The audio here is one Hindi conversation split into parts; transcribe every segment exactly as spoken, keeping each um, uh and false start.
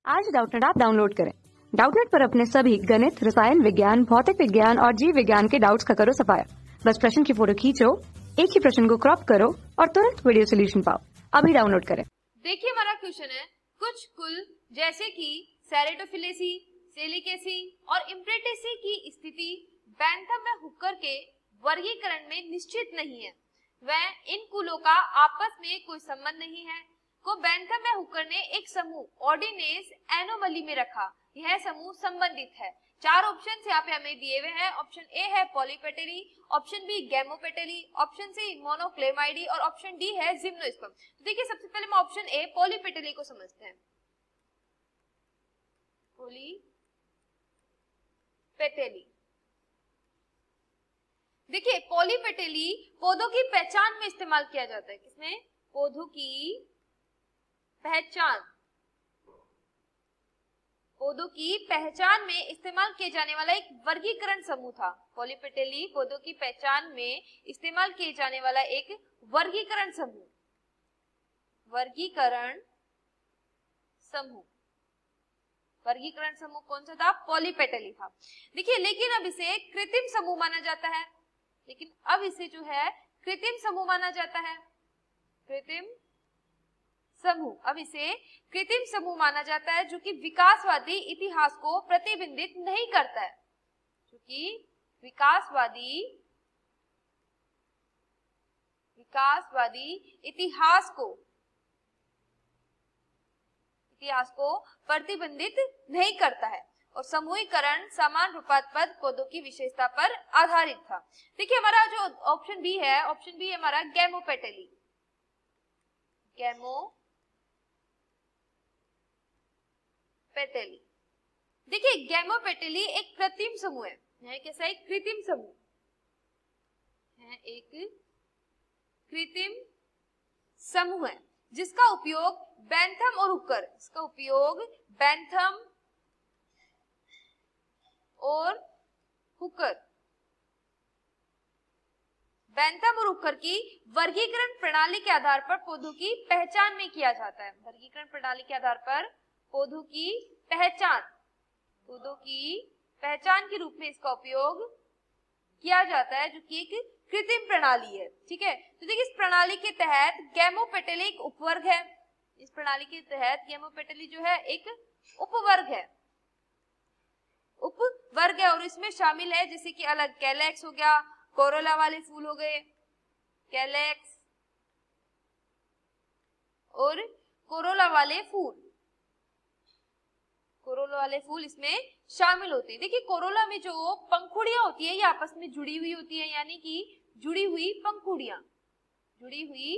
आज डाउटनेट ऐप डाउनलोड करें। डाउटनेट पर अपने सभी गणित, रसायन विज्ञान, भौतिक विज्ञान और जीव विज्ञान के डाउट्स का करो सफाया। बस प्रश्न की फोटो खींचो, एक ही प्रश्न को क्रॉप करो और तुरंत वीडियो सोल्यूशन पाओ। अभी डाउनलोड करें। देखिए हमारा क्वेश्चन है, कुछ कुल जैसे कि सेरेटोफिलेसी, सेलिकेसी और इम्प्रेटेसी की स्थिति बैंथम में हुक्कर के वर्गीकरण में निश्चित नहीं है। वह इन कुलों का आपस में कोई संबंध नहीं है को बैंथम में हुक्कर ने एक समूह ऑर्डिनेस एनोमली में रखा। यह समूह संबंधित है। चार ऑप्शन यहाँ पे हमें दिए हुए हैं। ऑप्शन ए है polypetalae, option B gamopetalae, option C monochlamydeae और ऑप्शन डी है जिम्नोस्पर्म। तो देखिए सबसे पहले हम ऑप्शन ए पॉलीपेटली को समझते हैं। पॉलीपेटली, देखिए पॉलीपेटली पौधों की पहचान में इस्तेमाल किया जाता है। किसमें? पौधों की पहचान, पौधों की पहचान में इस्तेमाल किए जाने वाला एक वर्गीकरण समूह था। पॉलीपेटली पौधों की पहचान में इस्तेमाल किए जाने वाला एक वर्गीकरण समूह, वर्गीकरण समूह वर्गीकरण समूह कौन सा था? पॉलीपेटली था। देखिए लेकिन अब इसे कृत्रिम समूह माना जाता है। लेकिन अब इसे जो है कृत्रिम समूह माना जाता है। कृत्रिम समूह, अब इसे कृत्रिम समूह माना जाता है जो कि विकासवादी इतिहास को प्रतिबिंबित नहीं करता है। जो कि विकासवादी विकासवादी इतिहास को इतिहास को प्रतिबंधित नहीं करता है और समूहीकरण समान रूपात्मक पौधों की विशेषता पर आधारित था। देखिए हमारा जो ऑप्शन बी है, ऑप्शन बी है हमारा गैमोपेटली। गैमोपेटली, देखिए गैमोपेटली एक कृत्रिम समूह है। है कैसा? एक कृत्रिम समूह है, एक कृत्रिम समूह है जिसका उपयोग बैंथम और हुक्कर इसका उपयोग बैंथम और हुक्कर बैंथम और हुक्कर की वर्गीकरण प्रणाली के आधार पर पौधों की पहचान में किया जाता है। वर्गीकरण प्रणाली के आधार पर पौधों की पहचान पौधों की पहचान के रूप में इसका उपयोग किया जाता है, जो कि एक कृत्रिम प्रणाली है। ठीक है, तो देखिए इस प्रणाली के तहत गैमोपेटली एक उपवर्ग है। इस प्रणाली के तहत गैमोपेटली जो है एक उपवर्ग है उपवर्ग है और इसमें शामिल है जैसे कि अलग कैलेक्स हो गया, कोरोला वाले फूल हो गए, कैलेक्स और कोरोला वाले फूल कोरोला वाले फूल इसमें शामिल होते हैं। देखिए कोरोला में जो पंखुड़ियां होती है ये आपस में जुड़ी हुई होती है, यानी कि जुड़ी हुई पंखुड़ियां जुड़ी हुई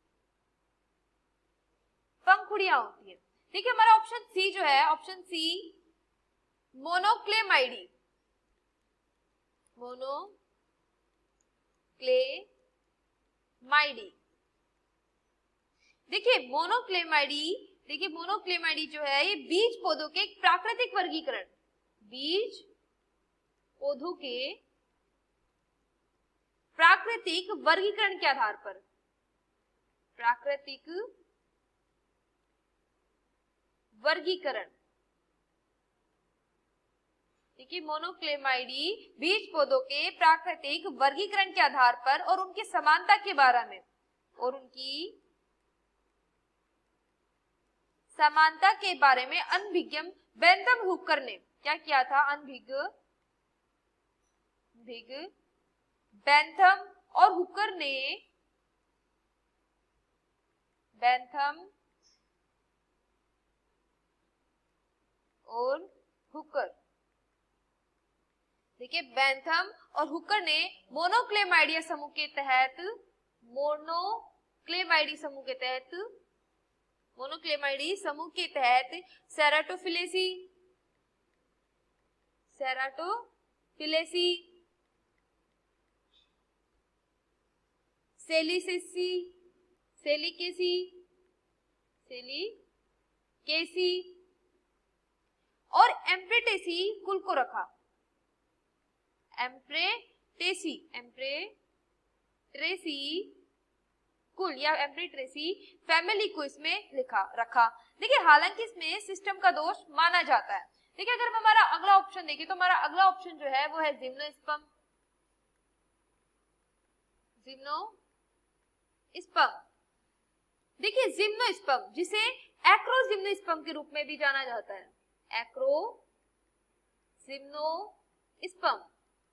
पंखुड़ियां होती है। देखिए हमारा ऑप्शन सी जो है, ऑप्शन सी मोनोक्लेमाइडी मोनोक्लेमाइडी देखिए मोनोक्लेमाइडी देखिए मोनोक्लेमाइडी जो है ये बीज पौधों के एक प्राकृतिक वर्गीकरण बीज पौधों के प्राकृतिक वर्गीकरण के आधार पर प्राकृतिक वर्गीकरण देखिए मोनोक्लेमाइडी बीज पौधों के प्राकृतिक वर्गीकरण के आधार पर और उनकी समानता के बारे में और उनकी समानता के बारे में अनभिज्ञ बैंथम हुक्कर ने क्या किया था? अनभिज्ञ बैंथम और हुक्कर ने बैंथम और हुक्कर देखिए बैंथम और हुक्कर ने मोनोक्लेमाइडिया समूह के तहत मोनोक्लेमाइडी समूह के तहत मोनोक्लेमाइडी समूह के तहत सेराटोफिलेसी सेराटोफिलेसी सेलिकेसी सेलिकेसी सेलिकेसी और एम्प्रेटेसी कुल को रखा। एम्प्रेटेसी एम्प्रेटेसी कुल या एम्प्रिट्रेसी फैमिली को इसमें लिखा रखा। देखिए हालांकि इसमें सिस्टम का दोष माना जाता है। देखिए अगर हम हमारा अगला ऑप्शन देखें तो हमारा अगला ऑप्शन जो है वो है जिम्नोस्पर्म। जिम्नोस्पर्म देखिए जिम्नोस्पर्म जिसे एक्रोजिम्नोस्पर्म के रूप में भी जाना जाता है। एक्रोजिम्नोस्पर्म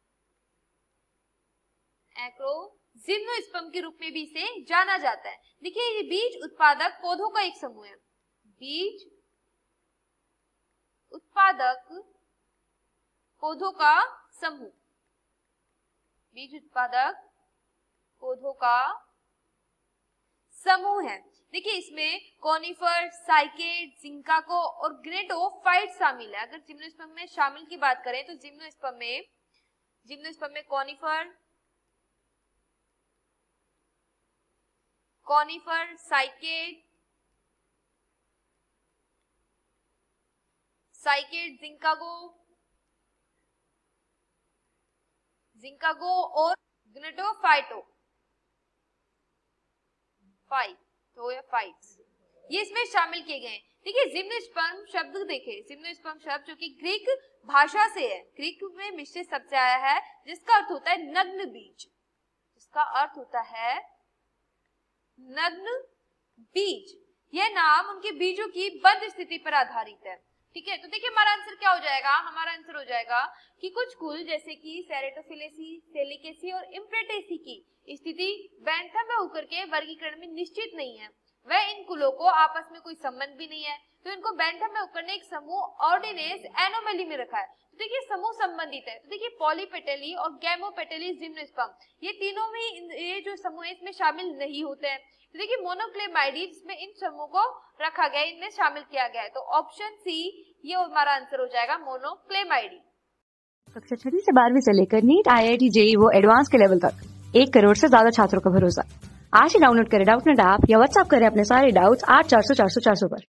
एक्रोजिम्नोस्पर्म के रूप में भी इसे जाना जाता है। देखिए ये बीज उत्पादक पौधों का एक समूह है। बीज उत्पादक पौधों का समूह बीज उत्पादक पौधों का समूह है। देखिए इसमें कॉनिफर, साइकेड, जिंकाको और ग्नेटोफाइट शामिल है। अगर जिम्नोस्पर्म में शामिल की बात करें तो जिम्नोस्पर्म में जिम्नोस्पर्म में conifer conifer cycad cycad ginkgo ginkgo और ग्नेटोफाइटो फाइटो या फाइट्स ये इसमें शामिल किए गए हैं। देखिए जिम्नोस्पर्म शब्द देखें, जिम्नोस्पर्म शब्द जो कि ग्रीक भाषा से है, ग्रीक में मिश्रित शब्द से आया है जिसका अर्थ होता है नग्न बीज। जिसका अर्थ होता है नग्न बीज। यह नाम उनके बीजों की बंद स्थिति पर आधारित है। ठीक है, तो देखिए हमारा आंसर क्या हो जाएगा, हमारा आंसर हो जाएगा कि कुछ कुल जैसे कि सेरेटोफिलेसी, सेलिकेसी और इम्प्रेटेसी की स्थिति बैंथम में होकर के वर्गीकरण में निश्चित नहीं है। वह इन कुलों को आपस में कोई संबंध भी नहीं है, तो इनको बैंथम में होकर ने एक समूह ऑर्डिनेस एनोमली में रखा है। तो देखिए समूह संबंधित है। तो देखिए पॉलीपेटली और गैमोपेटली जिम्नोस्पर्म ये तीनों में ये जो समूह है इसमें शामिल नहीं होते हैं। तो देखिए मोनोक्लेमाइडी जिसमें इन समूह को रखा गया है, इनमें शामिल किया गया है। तो ऑप्शन सी ये हमारा आंसर हो जाएगा मोनोक्लेमाइडी। कक्षा छठी से बारहवीं से लेकर NEET, I I T, JEE वो एडवांस के लेवल तक एक करोड़ से ज्यादा छात्रों का भरोसा। आज ही डाउनलोड करें डाउटनेट ऐप या व्हाट्सएप करें अपने सारे डाउट्स आठ चार सौ चार सौ चार सौ पर।